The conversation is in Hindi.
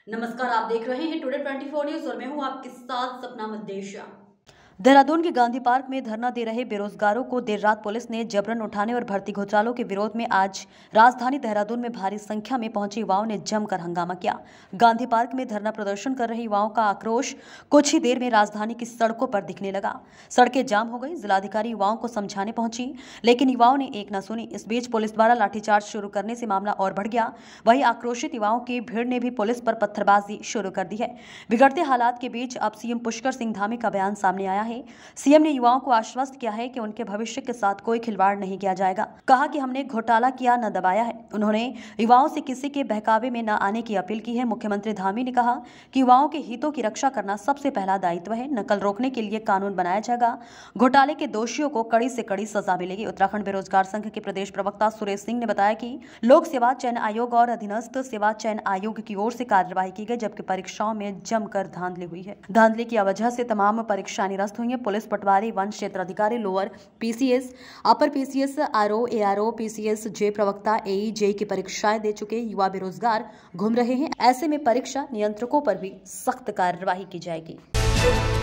नमस्कार, आप देख रहे हैं टुडे 24 न्यूज और मैं हूं आपके साथ सपना मदेशिया। देहरादून के गांधी पार्क में धरना दे रहे बेरोजगारों को देर रात पुलिस ने जबरन उठाने और भर्ती घोटालों के विरोध में आज राजधानी देहरादून में भारी संख्या में पहुंचे युवाओं ने जमकर हंगामा किया। गांधी पार्क में धरना प्रदर्शन कर रहे युवाओं का आक्रोश कुछ ही देर में राजधानी की सड़कों पर दिखने लगा। सड़कें जाम हो गई। जिलाधिकारी युवाओं को समझाने पहुंची, लेकिन युवाओं ने एक न सुनी। इस बीच पुलिस द्वारा लाठीचार्ज शुरू करने से मामला और बढ़ गया। वहीं आक्रोशित युवाओं की भीड़ ने भी पुलिस पर पत्थरबाजी शुरू कर दी है। बिगड़ते हालात के बीच अब सीएम पुष्कर सिंह धामी का बयान सामने आया है। सीएम ने युवाओं को आश्वस्त किया है कि उनके भविष्य के साथ कोई खिलवाड़ नहीं किया जाएगा। कहा कि हमने घोटाला किया न दबाया है। उन्होंने युवाओं से किसी के बहकावे में न आने की अपील की है। मुख्यमंत्री धामी ने कहा कि युवाओं के हितों की रक्षा करना सबसे पहला दायित्व है। नकल रोकने के लिए कानून बनाया जाएगा। घोटाले के दोषियों को कड़ी से कड़ी सजा मिलेगी। उत्तराखंड बेरोजगार संघ के प्रदेश प्रवक्ता सुरेश सिंह ने बताया कि लोक सेवा चयन आयोग और अधीनस्थ सेवा चयन आयोग की ओर से कार्यवाही की गई, जबकि परीक्षाओं में जमकर धांधली हुई है। धांधली की वजह से तमाम परीक्षाएं निरस्त हुई हैं। पुलिस पटवारी, वन क्षेत्र अधिकारी, lower PCS, upper PCS, RO, ARO, PCS, J प्रवक्ता, एई, जेई की परीक्षाएं दे चुके युवा बेरोजगार घूम रहे हैं। ऐसे में परीक्षा नियंत्रकों पर भी सख्त कार्रवाई की जाएगी।